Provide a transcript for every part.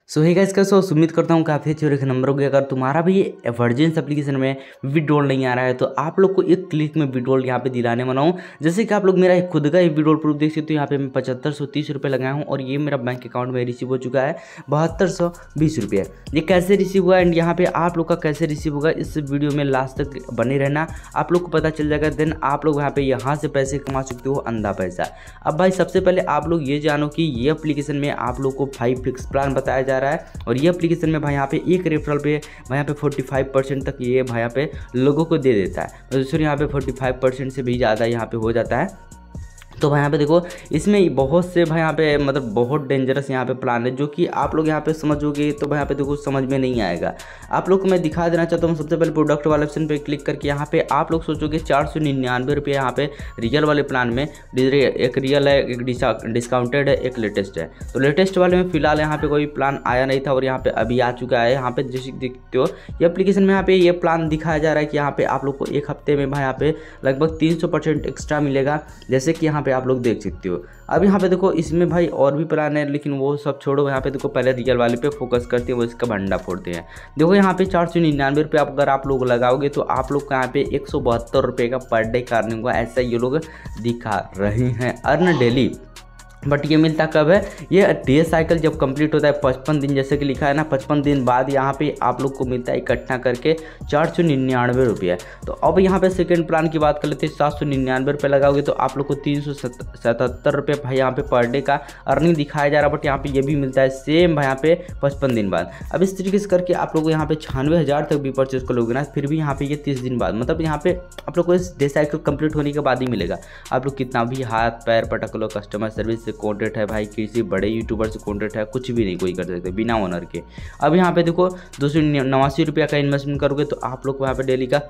सो hey guys, कैसे हो? उम्मीद करता हूँ काफ़ी अच्छे और नंबर हो गया। अगर तुम्हारा भी वर्जिन्स एप्लीकेशन में विड्रॉल नहीं आ रहा है तो आप लोग को एक क्लिक में विड्रॉल यहाँ पे दिलाने वाला हूँ। जैसे कि आप लोग मेरा खुद का विड्रॉल प्रूफ देख सकते हो। यहाँ पे मैं 7530 रुपये लगाया हूँ और ये मेरा बैंक अकाउंट में रिसीव हो चुका है 7220 रुपये। ये कैसे रिसीव हुआ एंड यहाँ पे आप लोग का कैसे रिसीव होगा, इस वीडियो में लास्ट तक बने रहना, आप लोग को पता चल जाएगा। देन आप लोग यहाँ से पैसे कमा सकते हो, अंधा पैसा। अब भाई सबसे पहले आप लोग ये जानो कि ये एप्लीकेशन में आप लोग को 5 फिक्स प्लान बताया जा रहा है और ये एप्लीकेशन में भाई यहाँ पे एक रेफरल पे भाई यहाँ पे 45% तक ये भाई यहाँ पे लोगों को दे देता है। तो सर यहाँ पे 45% से भी ज़्यादा यहाँ पे हो जाता है। तो भाई यहाँ पे देखो, इसमें बहुत से भाई यहाँ पे मतलब बहुत डेंजरस यहाँ पे प्लान है जो कि आप लोग यहाँ पे समझोगे तो भाई यहाँ पे देखो समझ में नहीं आएगा। आप लोग को मैं दिखा देना चाहता हूँ। सबसे पहले प्रोडक्ट वाले ऑप्शन पे क्लिक करके यहाँ पे आप लोग सोचोगे 499 रुपये यहाँ पे रियल वाले प्लान में। एक रियल है, एक डिस्काउंटेड है, एक लेटेस्ट है। तो लेटेस्ट वाले में फिलहाल यहाँ पे कोई प्लान आया नहीं था और यहाँ पे अभी आ चुका है। यहाँ पे जैसे देखते हो ये एप्लीकेशन में यहाँ पे ये प्लान दिखाया जा रहा है कि यहाँ पे आप लोग को एक हफ्ते में भाई यहाँ पे लगभग 300% एक्स्ट्रा मिलेगा, जैसे कि यहाँ पे आप लोग देख सकते हो। अब यहाँ पे देखो इसमें भाई और भी प्लान है, लेकिन वो सब छोड़ो। यहाँ पे देखो पहले रियल वाले पे फोकस करते हैं, वो इसका भंडा फोड़ते हैं। देखो यहाँ पे 499 रुपये अगर आप लोग लगाओगे तो आप लोग का यहाँ पे 172 रुपये का पर डे का अर्निंग होगा, ऐसा ये लोग दिखा रहे हैं अर्न डेली। बट ये मिलता कब है? ये डे साइकिल जब कंप्लीट होता है 55 दिन, जैसे कि लिखा है ना, 55 दिन बाद यहाँ पे आप लोग को मिलता है इकट्ठा करके 499 रुपये। तो अब यहाँ पे सेकंड प्लान की बात कर लेते हैं। 799 रुपये लगाओगे तो आप लोग को 377 रुपये भाई यहाँ पे पर डे का अर्निंग दिखाया जा रहा है। बट यहाँ पे ये भी मिलता है सेम भाई यहाँ पे 55 दिन बाद। अब इस तरीके से करके आप लोग को यहाँ पे 96,000 तक भी परचेज करोगे ना, फिर भी यहाँ पे ये 30 दिन बाद, मतलब यहाँ पे आप लोग को इस डे साइकिल कंप्लीट होने के बाद ही मिलेगा। आप लोग कितना भी हाथ पैर पटक लो, कस्टमर सर्विस से कॉन्टेक्ट है भाई, किसी बड़े यूट्यूबर से कॉन्टेक्ट है, कुछ भी नहीं कोई कर सकते बिना ओनर के। अब यहाँ पे देखो 289 रुपये का इन्वेस्टमेंट करोगे तो आप लोग को यहाँ पे डेली का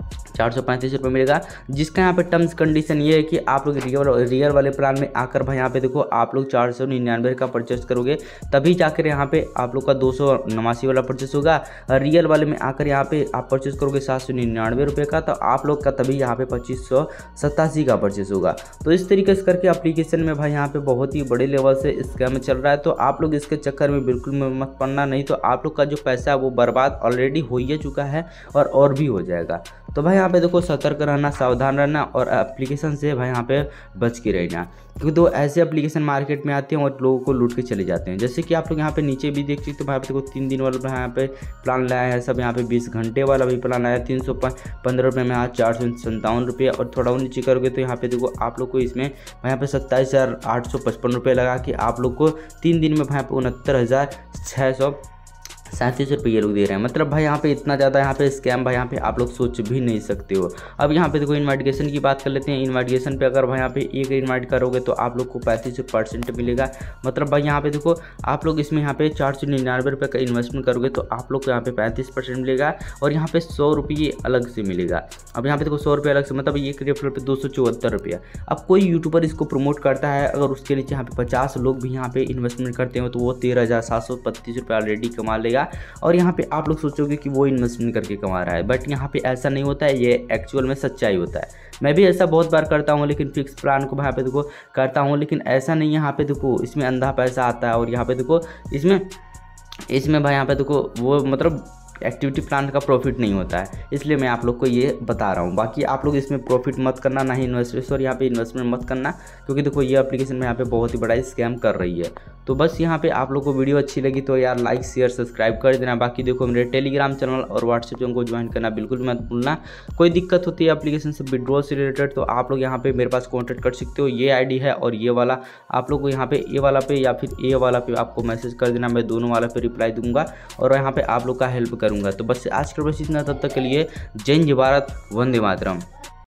435 रुपये मिलेगा, जिसका यहाँ पे टर्म्स कंडीशन ये है कि आप लोग रियल वाले प्लान में आकर भाई यहाँ पे देखो आप लोग 499 का परचेस करोगे तभी जाकर यहाँ पे आप लोग का 289 वाला परचेस होगा। रियल वाले में आकर यहाँ पे आप परचेस करोगे 799 रुपये का, तो आप लोग का तभी यहाँ पे 2587 का परचेस होगा। तो इस तरीके से करके एप्लीकेशन में भाई यहाँ पे बहुत ही बड़े लेवल से स्कैम चल रहा है। तो आप लोग इसके चक्कर में बिल्कुल मत पड़ना, नहीं तो आप लोग का जो पैसा है वो बर्बाद ऑलरेडी हो ही चुका है और भी हो जाएगा। तो भाई यहाँ पे देखो सतर्क रहना, सावधान रहना और एप्लीकेशन से भाई यहाँ पे बच के रहना, क्योंकि तो ऐसे एप्लीकेशन मार्केट में आते हैं और लोगों को लूट के चले जाते हैं। जैसे कि आप लोग यहाँ पे नीचे भी देख सकते हो, भाई देखो 3 दिन वाला यहाँ पे प्लान लाया है सब। यहाँ पे 20 घंटे वाला भी प्लान आया 315 रुपये में, आज 457 रुपये। और थोड़ा और नीचे करोगे तो यहाँ पे देखो आप लोग को इसमें यहाँ पे 27,855 रुपये लगा कि आप लोग को 3 दिन में भाई पे 69,637 रुपये ये लोग दे रहे हैं। मतलब भाई यहाँ पे इतना ज़्यादा यहाँ पे स्कैम भाई यहाँ पे आप लोग सोच भी नहीं सकते हो। अब यहाँ पे देखो इन्वाइटेशन की बात कर लेते हैं। इन्वाइटेशन पे अगर भाई यहाँ पे एक इन्वाइट करोगे तो आप लोग को 35% मिलेगा। मतलब भाई यहाँ पे देखो आप लोग इसमें यहाँ पे 499 रुपये का इन्वेस्टमेंट करोगे तो आप लोग को यहाँ पे 35% मिलेगा और यहाँ पे 100 रुपये अलग से मिलेगा। अब यहाँ पे देखो 100 रुपये अलग से, मतलब एक रेफरल पे 274 रुपये। अब कोई यूट्यूबर इसको प्रमोट करता है, अगर उसके नीचे यहाँ पे 50 लोग भी यहाँ पे इन्वेस्टमेंट करते हैं तो वो 13,735 रुपये ऑलरेडी कमा लेगा। और यहाँ पे आप लोग सोचोगे कि वो इन्वेस्टमेंट करके कमा रहा है, बट यहाँ पे ऐसा नहीं होता है। ये एक्चुअल में सच्चाई होता है। मैं भी ऐसा बहुत बार करता हूँ, लेकिन फिक्स प्लान को यहाँ पे देखो करता हूँ, लेकिन ऐसा नहीं है। यहाँ पे देखो इसमें अंधा पैसा आता है और यहाँ पे देखो इसमें भाई यहाँ पे देखो वो मतलब एक्टिविटी प्लान का प्रॉफिट नहीं होता है, इसलिए मैं आप लोग को ये बता रहा हूँ। बाकी आप लोग इसमें प्रॉफिट मत करना, ना ही इन्वेस्टर यहाँ पे इन्वेस्टमेंट मत करना, क्योंकि देखो ये एप्लीकेशन में यहाँ पे बहुत ही बड़ा स्कैम कर रही है। तो बस यहाँ पे आप लोग को वीडियो अच्छी लगी तो यार लाइक शेयर सब्सक्राइब कर देना। बाकी देखो मेरे टेलीग्राम चैनल और व्हाट्सएप चैनल को ज्वाइन करना बिल्कुल मत भूलना। कोई दिक्कत होती है एप्लीकेशन से विड्रॉल से रिलेटेड तो आप लोग यहाँ पे मेरे पास कॉन्टैक्ट कर सकते हो। ये आईडी है और ये वाला आप लोग को यहाँ पे ए वाला पे या फिर ए वाला पे आपको मैसेज कर देना, मैं दोनों वाला पे रिप्लाई दूंगा और यहाँ पे आप लोग का हेल्प करूँगा। तो बस आज के बस इतना, तब तक के लिए जय हिंद, भारत, वंदे मातरम।